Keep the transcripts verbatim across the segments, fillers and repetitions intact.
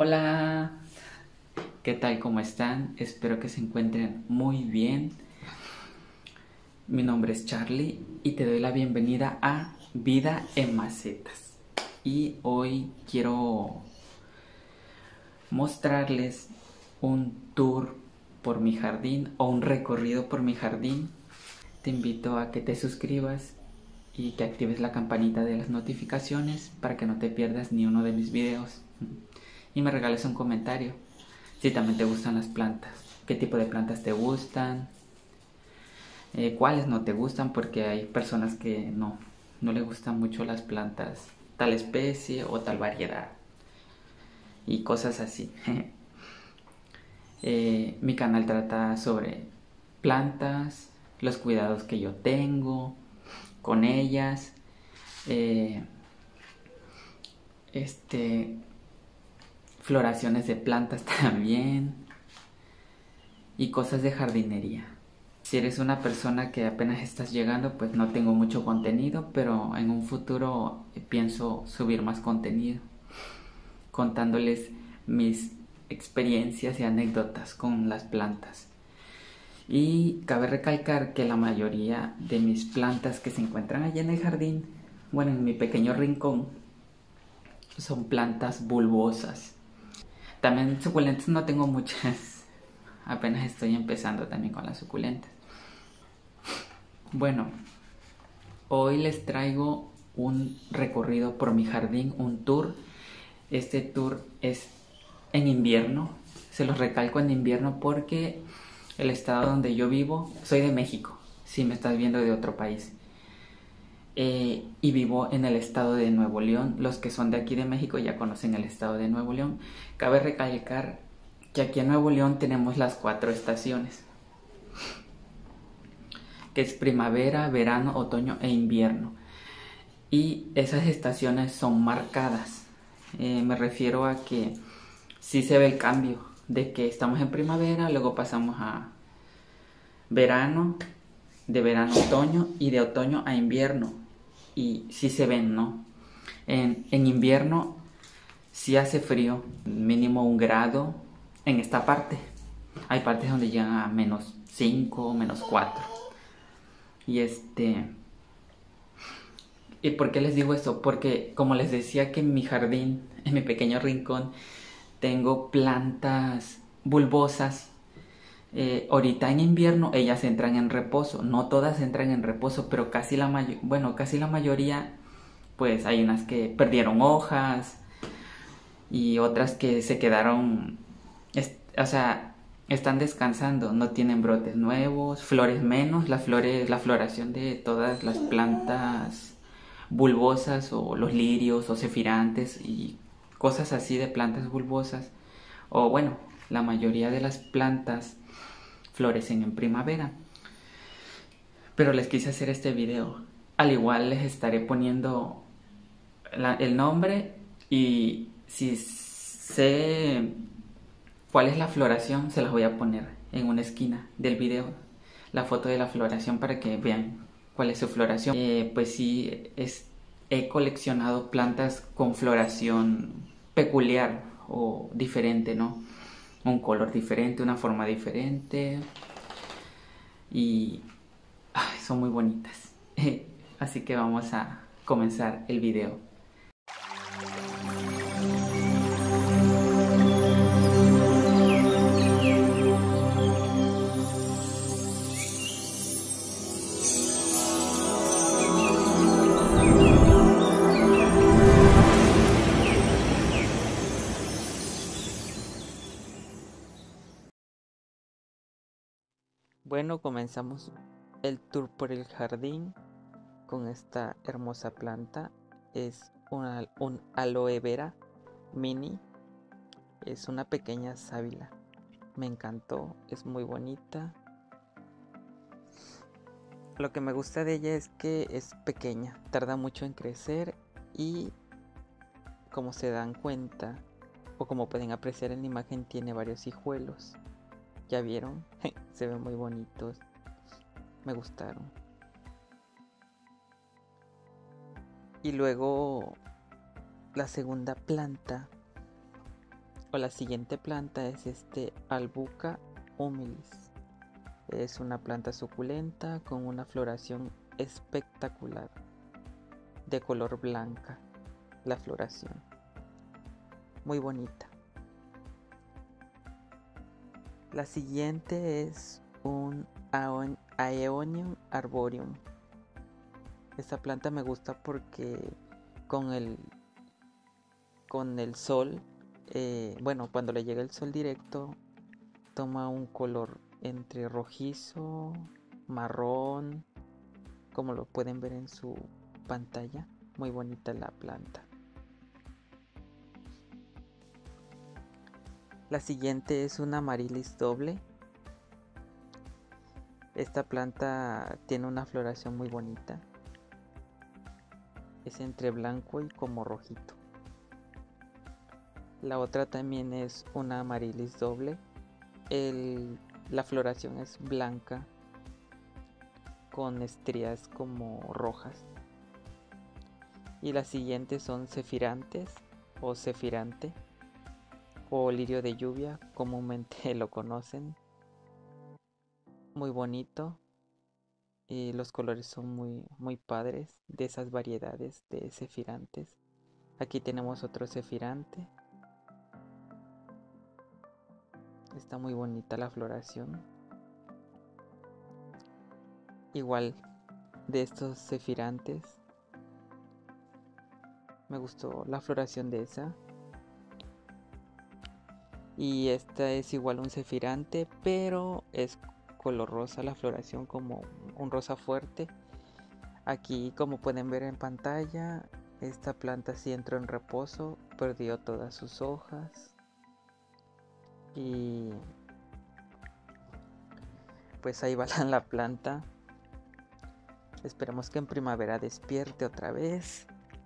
Hola, ¿qué tal? ¿Cómo están? Espero que se encuentren muy bien. Mi nombre es Charlie y te doy la bienvenida a Vida en Macetas. Y hoy quiero mostrarles un tour por mi jardín o un recorrido por mi jardín. Te invito a que te suscribas y que actives la campanita de las notificaciones para que no te pierdas ni uno de mis videos. Y me regales un comentario si también te gustan las plantas, qué tipo de plantas te gustan, eh, cuáles no te gustan, porque hay personas que no, no les gustan mucho las plantas, tal especie o tal variedad y cosas así. eh, mi canal trata sobre plantas, los cuidados que yo tengo con ellas, eh, este, floraciones de plantas también y cosas de jardinería. Si eres una persona que apenas estás llegando, pues no tengo mucho contenido, pero en un futuro pienso subir más contenido, contándoles mis experiencias y anécdotas con las plantas. Y cabe recalcar que la mayoría de mis plantas que se encuentran allá en el jardín, bueno, en mi pequeño rincón, son plantas bulbosas. También suculentas no tengo muchas, apenas estoy empezando también con las suculentas. Bueno, hoy les traigo un recorrido por mi jardín, un tour. Este tour es en invierno, se los recalco en invierno porque el estado donde yo vivo, soy de México, si me estás viendo de otro país, eh, y vivo en el estado de Nuevo León. Los que son de aquí de México ya conocen el estado de Nuevo León. Cabe recalcar que aquí en Nuevo León tenemos las cuatro estaciones, que es primavera, verano, otoño e invierno. Y esas estaciones son marcadas. Eh, me refiero a que sí se ve el cambio de que estamos en primavera, luego pasamos a verano, de verano a otoño y de otoño a invierno. Y sí se ven, ¿no? En, en invierno sí hace frío, mínimo un grado en esta parte. Hay partes donde llegan a menos cinco, menos cuatro. Y este... ¿Y por qué les digo esto? Porque como les decía que en mi jardín, en mi pequeño rincón, tengo plantas bulbosas. Eh, ahorita en invierno ellas entran en reposo. No todas entran en reposo, pero casi la mayo- bueno, casi la mayoría, pues hay unas que perdieron hojas y otras que se quedaron, es- o sea, están descansando, no tienen brotes nuevos, flores menos. Las flores, la floración de todas las plantas bulbosas o los lirios o cefirantes y cosas así de plantas bulbosas, o bueno, la mayoría de las plantas florecen en primavera. Pero les quise hacer este video, al igual les estaré poniendo la, el nombre, y si sé cuál es la floración se las voy a poner en una esquina del video, la foto de la floración, para que vean cuál es su floración. Eh, pues sí, es, he coleccionado plantas con floración peculiar o diferente, ¿no? Un color diferente, una forma diferente, y ay, son muy bonitas. Así que vamos a comenzar el video. Bueno, comenzamos el tour por el jardín con esta hermosa planta. Es una, un aloe vera mini. Es una pequeña sábila. Me encantó, es muy bonita. Lo que me gusta de ella es que es pequeña, tarda mucho en crecer y, como se dan cuenta o como pueden apreciar en la imagen, tiene varios hijuelos. ¿Ya vieron? Se ven muy bonitos. Me gustaron. Y luego la segunda planta O la siguiente planta es este Albuca humilis. Es una planta suculenta con una floración espectacular, de color blanca, la floración, muy bonita. La siguiente es un Aeonium arboreum. Esta planta me gusta porque con el, con el sol, eh, bueno, cuando le llega el sol directo, toma un color entre rojizo, marrón, como lo pueden ver en su pantalla. Muy bonita la planta. La siguiente es una Amaryllis doble. Esta planta tiene una floración muy bonita. Es entre blanco y como rojito. La otra también es una Amaryllis doble. El, la floración es blanca con estrías como rojas. Y las siguientes son cefirantes o cefirante o lirio de lluvia, comúnmente lo conocen. Muy bonito. Y los colores son muy, muy padres de esas variedades de cefirantes. Aquí tenemos otro cefirante. Está muy bonita la floración. Igual de estos cefirantes, me gustó la floración de esa. Y esta es igual un cefirante, pero es color rosa la floración, como un rosa fuerte. Aquí, como pueden ver en pantalla, esta planta sí entró en reposo, perdió todas sus hojas. Y pues ahí va la planta. Esperemos que en primavera despierte otra vez.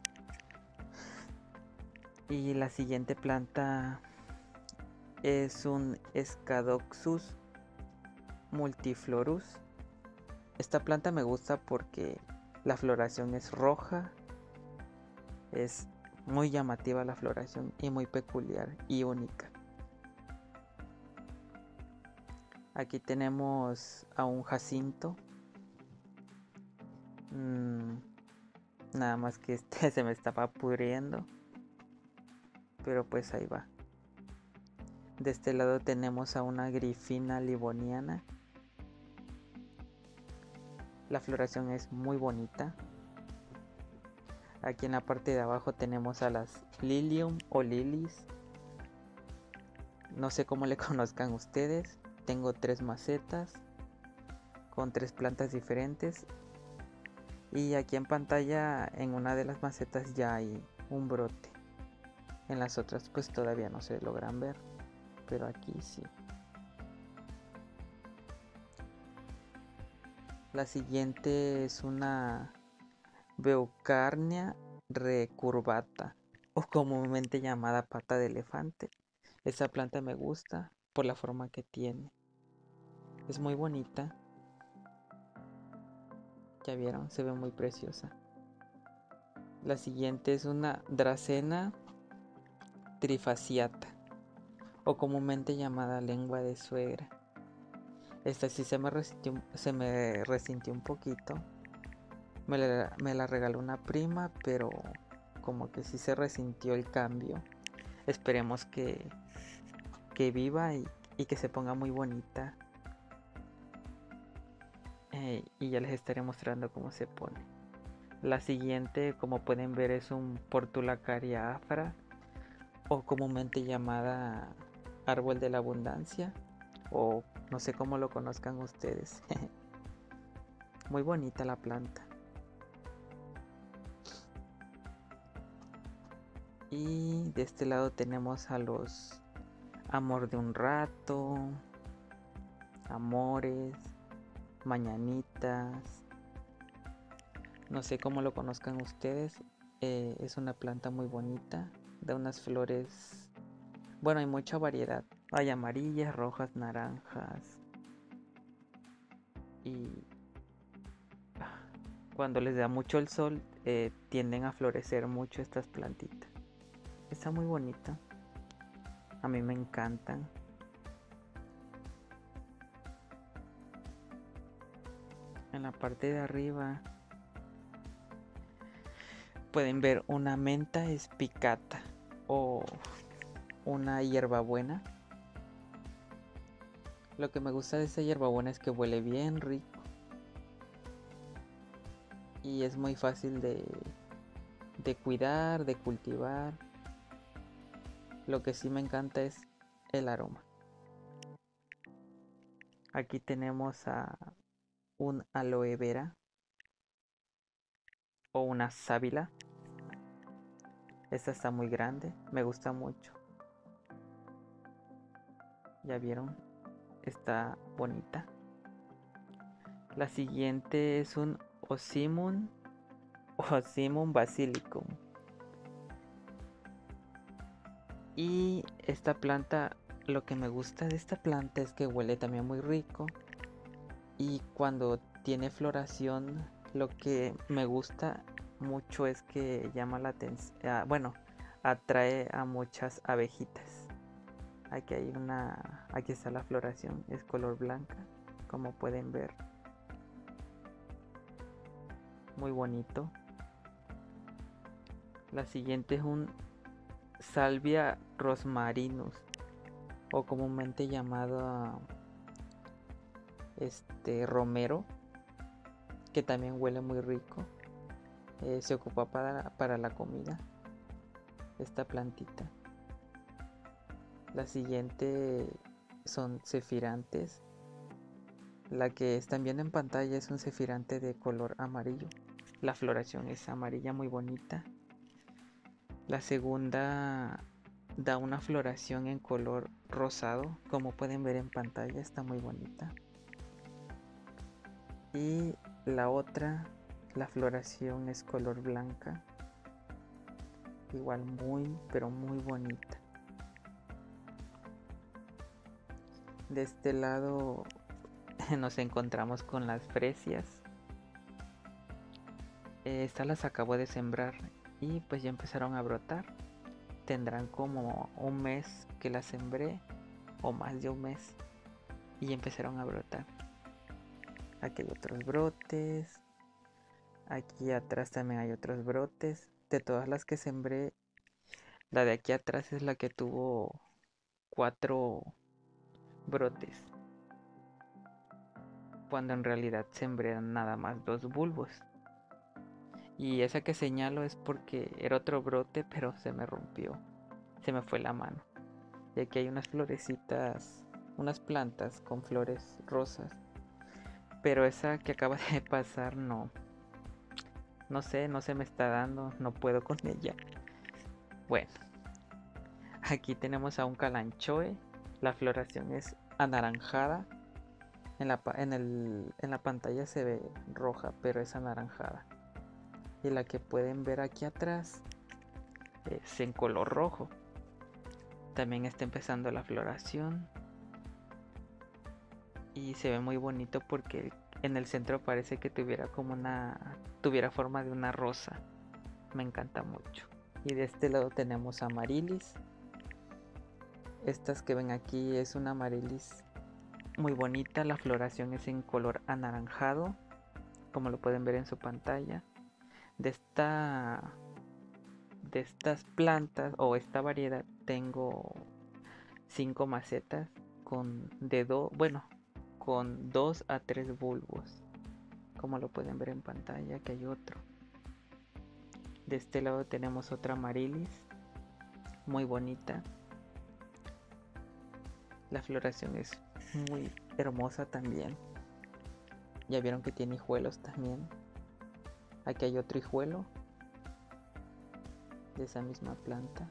Y la siguiente planta es un Scadoxus multiflorus. Esta planta me gusta porque la floración es roja. Es muy llamativa la floración y muy peculiar y única. Aquí tenemos a un jacinto. Mm, nada más que este se me estaba pudriendo. Pero pues ahí va. De este lado tenemos a una Grifina livoniana. La floración es muy bonita. Aquí en la parte de abajo tenemos a las Lilium o Lilies. No sé cómo le conozcan ustedes. Tengo tres macetas con tres plantas diferentes. Y aquí en pantalla, en una de las macetas ya hay un brote. En las otras pues todavía no se logran ver, pero aquí sí. La siguiente es una Beucarnia recurvata, o comúnmente llamada pata de elefante. Esta planta me gusta por la forma que tiene. Es muy bonita. Ya vieron, se ve muy preciosa. La siguiente es una Dracena trifasciata, o comúnmente llamada lengua de suegra. Esta sí se me resintió, se me resintió un poquito. Me la, me la regaló una prima, pero como que sí se resintió el cambio. Esperemos que, que viva y, y que se ponga muy bonita. Eh, y ya les estaré mostrando cómo se pone. La siguiente, como pueden ver, es un Portulacaria afra, o comúnmente llamada árbol de la abundancia, o no sé cómo lo conozcan ustedes. Muy bonita la planta. Y de este lado tenemos a los Amor de un rato, Amores, Mañanitas. No sé cómo lo conozcan ustedes. Eh, es una planta muy bonita, da unas flores. Bueno, hay mucha variedad. Hay amarillas, rojas, naranjas. Y cuando les da mucho el sol, eh, tienden a florecer mucho estas plantitas. Está muy bonita. A mí me encantan. En la parte de arriba pueden ver una menta espicata o una hierbabuena. Lo que me gusta de esta hierbabuena es que huele bien rico y es muy fácil de, de cuidar, de cultivar. Lo que sí me encanta es el aroma. Aquí tenemos a un aloe vera o una sábila. Esta está muy grande, me gusta mucho. ¿Ya vieron? Está bonita. La siguiente es un Ocimum Ocimum basilicum. Y esta planta, lo que me gusta de esta planta es que huele también muy rico. Y cuando tiene floración, lo que me gusta mucho es que llama la atención, ah, bueno, atrae a muchas abejitas. Aquí hay una, aquí está la floración, es color blanca, como pueden ver. Muy bonito. La siguiente es un Salvia rosmarinus, o comúnmente llamado este romero, que también huele muy rico. Eh, se ocupa para, para la comida, esta plantita. La siguiente son cefirantes. La que están viendo en pantalla es un cefirante de color amarillo. La floración es amarilla muy bonita. La segunda da una floración en color rosado, como pueden ver en pantalla, está muy bonita. Y la otra, la floración es color blanca, igual muy pero muy bonita. De este lado nos encontramos con las fresias. Estas las acabo de sembrar y pues ya empezaron a brotar. Tendrán como un mes que las sembré o más de un mes y empezaron a brotar. Aquí hay otros brotes. Aquí atrás también hay otros brotes. De todas las que sembré, la de aquí atrás es la que tuvo cuatro brotes, cuando en realidad sembré nada más dos bulbos. Y esa que señalo es porque era otro brote, pero se me rompió, se me fue la mano. Y aquí hay unas florecitas, unas plantas con flores rosas, pero esa que acaba de pasar no, no sé, no se me está dando, no puedo con ella. Bueno, aquí tenemos a un calanchoe, la floración es anaranjada. En la, en, el, en la pantalla se ve roja, pero es anaranjada. Y la que pueden ver aquí atrás es en color rojo. También está empezando la floración. Y se ve muy bonito porque en el centro parece que tuviera como una, tuviera forma de una rosa. Me encanta mucho. Y de este lado tenemos amarilis. Estas que ven aquí es una amarilis muy bonita. La floración es en color anaranjado, como lo pueden ver en su pantalla. De esta de estas plantas o esta variedad tengo cinco macetas con de do, bueno, con dos a tres bulbos, como lo pueden ver en pantalla. Que hay otro. De este lado tenemos otra amarilis muy bonita. La floración es muy hermosa también. Ya vieron que tiene hijuelos también. Aquí hay otro hijuelo de esa misma planta,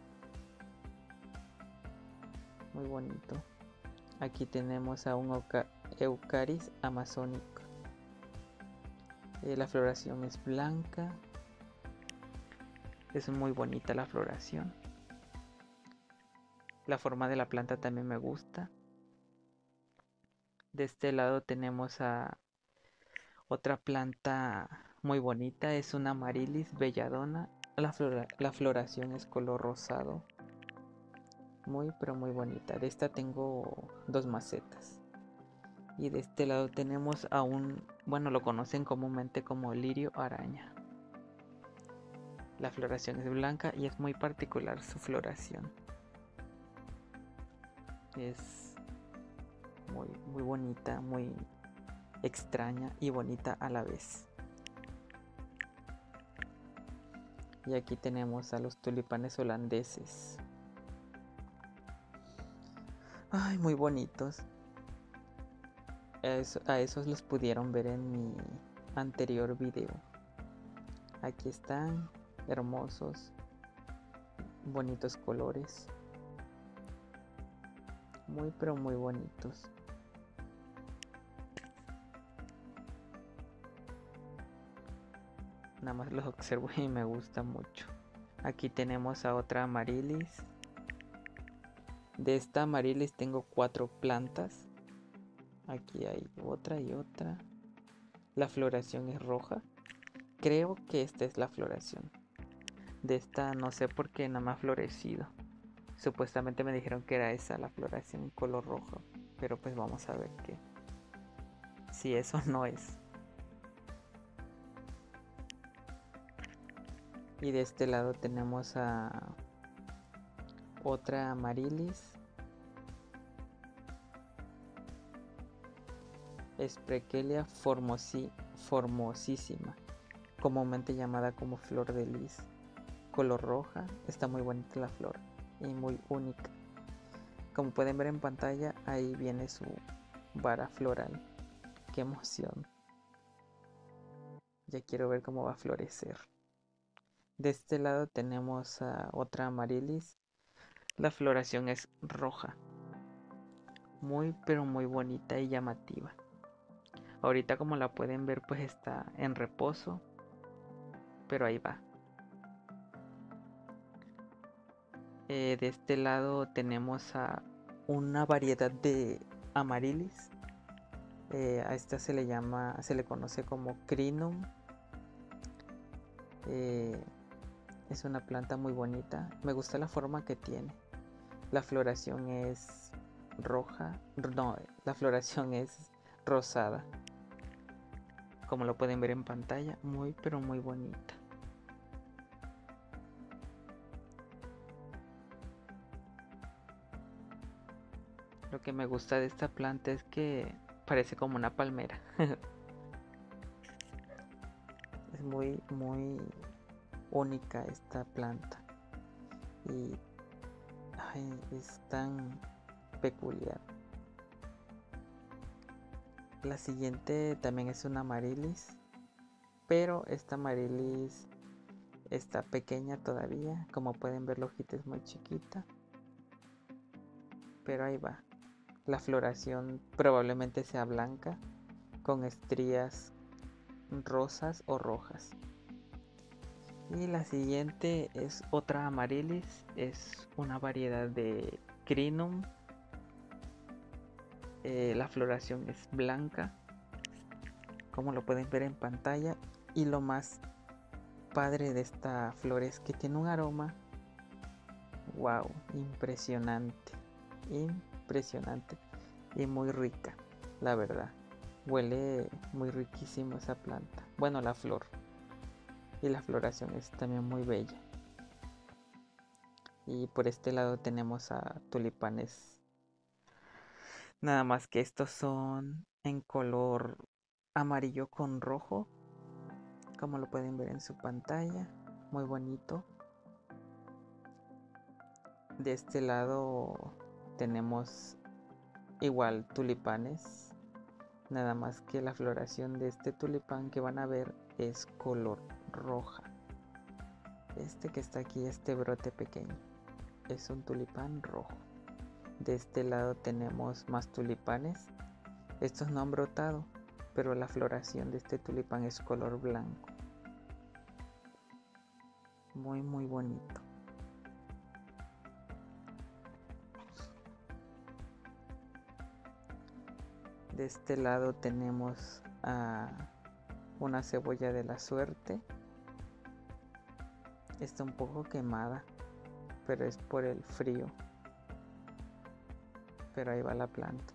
muy bonito. Aquí tenemos a un Eucaris amazónico. Eh, la floración es blanca. Es muy bonita la floración. La forma de la planta también me gusta. De este lado tenemos a otra planta muy bonita. Es una Amaryllis belladona. La, flora, la floración es color rosado. Muy pero muy bonita. De esta tengo dos macetas. Y de este lado tenemos a un, bueno, lo conocen comúnmente como lirio araña. La floración es blanca y es muy particular su floración. Es muy, muy bonita, muy extraña y bonita a la vez. Y aquí tenemos a los tulipanes holandeses. Ay, muy bonitos. A, eso, a esos los pudieron ver en mi anterior video. Aquí están, hermosos, bonitos colores. Muy pero muy bonitos. Nada más los observo y me gusta mucho. Aquí tenemos a otra amarilis. De esta amarilis tengo cuatro plantas. Aquí hay otra y otra. La floración es roja. Creo que esta es la floración. De esta no sé por qué nada más florecido. Supuestamente me dijeron que era esa la floración en color rojo. Pero pues vamos a ver qué. Si eso no es. Y de este lado tenemos a otra amarilis. Sprakelia formosi, formosísima, comúnmente llamada como flor de lis. Color roja, está muy bonita la flor y muy única. Como pueden ver en pantalla, ahí viene su vara floral. ¡Qué emoción! Ya quiero ver cómo va a florecer. De este lado tenemos a otra amarilis. La floración es roja. Muy pero muy bonita y llamativa. Ahorita como la pueden ver pues está en reposo. Pero ahí va. Eh, de este lado tenemos a una variedad de amarilis. Eh, a esta se le llama, se le conoce como crinum. Eh, es una planta muy bonita. Me gusta la forma que tiene. La floración es roja. No, la floración es rosada. Como lo pueden ver en pantalla, muy pero muy bonita. Lo que me gusta de esta planta es que parece como una palmera. Es muy, muy única esta planta. Y ay, es tan peculiar. La siguiente también es una amarilis. Pero esta amarilis está pequeña todavía. Como pueden ver, la hojita es muy chiquita. Pero ahí va. La floración probablemente sea blanca, con estrías rosas o rojas. Y la siguiente es otra amarilis. Es una variedad de crinum. Eh, la floración es blanca, como lo pueden ver en pantalla. Y lo más padre de esta flor es que tiene un aroma. Wow, impresionante. Impresionante. Y muy rica, la verdad. Huele muy riquísimo esa planta. Bueno, la flor. Y la floración es también muy bella. Y por este lado tenemos a tulipanes. Nada más que estos son en color amarillo con rojo. Como lo pueden ver en su pantalla. Muy bonito. De este lado tenemos igual tulipanes. Nada más que la floración de este tulipán que van a ver es color roja. Este que está aquí, este brote pequeño, es un tulipán rojo. De este lado tenemos más tulipanes. Estos no han brotado, pero la floración de este tulipán es color blanco. Muy muy bonito. De este lado tenemos a una cebolla de la suerte. Está un poco quemada, pero es por el frío. pero ahí va la planta.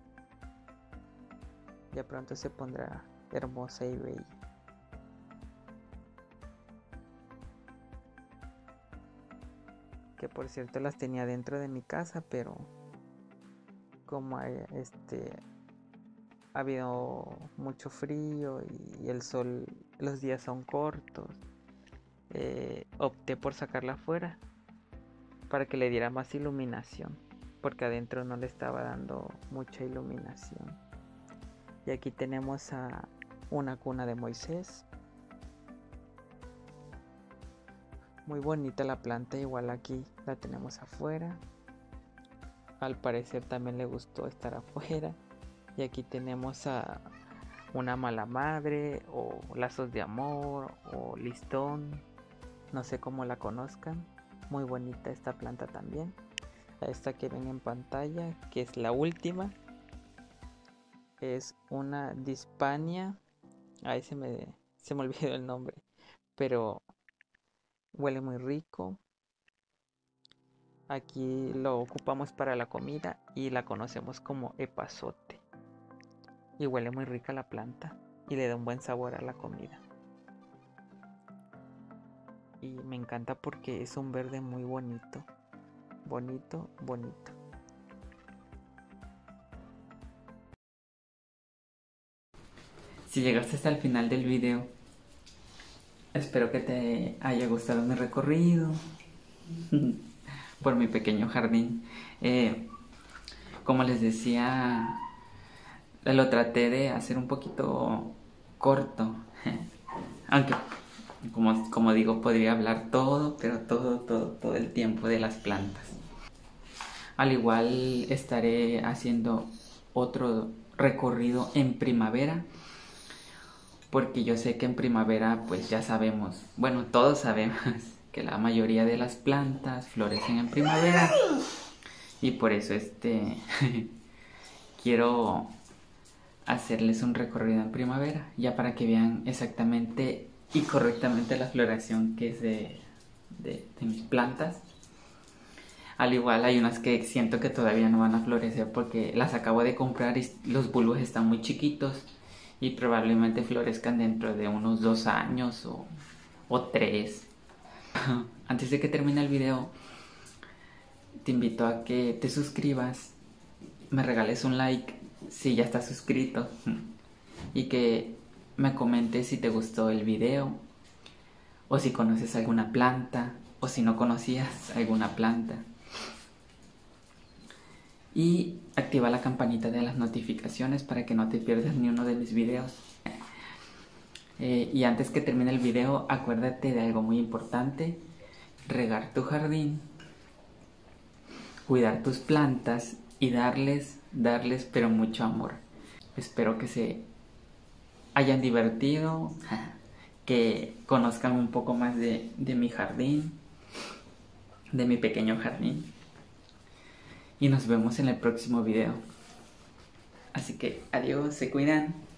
Ya pronto se pondrá hermosa y bella. Que por cierto las tenía dentro de mi casa, pero como hay, este ha habido mucho frío y el sol, los días son cortos, eh, opté por sacarla afuera para que le diera más iluminación, porque adentro no le estaba dando mucha iluminación. Y aquí tenemos a una cuna de Moisés. Muy bonita la planta, igual aquí la tenemos afuera. Al parecer también le gustó estar afuera. Y aquí tenemos a una mala madre, o lazos de amor, o listón, no sé cómo la conozcan. Muy bonita esta planta también. Esta que ven en pantalla, que es la última, es una Dispania. Ahí se me, se me olvidó el nombre, pero huele muy rico. Aquí lo ocupamos para la comida y la conocemos como epazote. Y huele muy rica la planta y le da un buen sabor a la comida. Y me encanta porque es un verde muy bonito. Bonito, bonito. Si llegaste hasta el final del video, espero que te haya gustado mi recorrido por mi pequeño jardín. Eh, como les decía, lo traté de hacer un poquito corto, aunque como, como digo, podría hablar todo, pero todo, todo, todo el tiempo de las plantas. Al igual estaré haciendo otro recorrido en primavera, porque yo sé que en primavera pues ya sabemos, bueno, todos sabemos que la mayoría de las plantas florecen en primavera, y por eso este quiero hacerles un recorrido en primavera, ya para que vean exactamente y correctamente la floración que es de, de, de mis plantas. Al igual hay unas que siento que todavía no van a florecer porque las acabo de comprar y los bulbos están muy chiquitos y probablemente florezcan dentro de unos dos años o, o tres. Antes de que termine el video, te invito a que te suscribas, me regales un like si ya estás suscrito y que me comentes si te gustó el video, o si conoces alguna planta, o si no conocías alguna planta. Y activa la campanita de las notificaciones para que no te pierdas ni uno de mis videos. Eh, y antes que termine el video, acuérdate de algo muy importante: regar tu jardín, cuidar tus plantas y darles, darles pero mucho amor. Espero que se hayan divertido, que conozcan un poco más de, de mi jardín, de mi pequeño jardín. Y nos vemos en el próximo video. Así que adiós, se cuidan.